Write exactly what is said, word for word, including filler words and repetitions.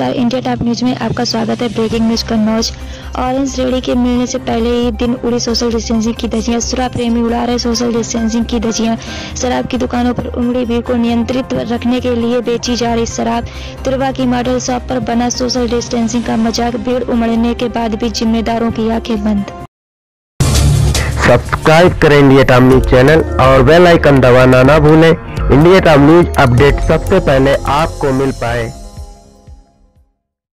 नमस्कार, India top news में आपका स्वागत है। Breaking news Kannauj. Orange ready के मिलने से पहले ही दिन उड़ी सोशल डिस्टेंसिंग की धज्जियां। शराब प्रेमी उड़ा रहे सोशल डिस्टेंसिंग की धज्जियां। शराब की दुकानों पर उमड़ी भीड़ को नियंत्रित रखने के लिए बेची जा रही शराब। तिरवा की मॉडल शॉप पर बना सोशल डिस्टेंसिंग का मजाक। भीड़ उमड़ने के बाद भी जिम्मेदारों की आंखें बंद। सब्सक्राइब करें इंडिया टॉप न्यूज चैनल और बेल आइकन दबाना ना भूलें। इंडिया टॉप न्यूज अपडेट सबसे पहले आपको मिल पाए।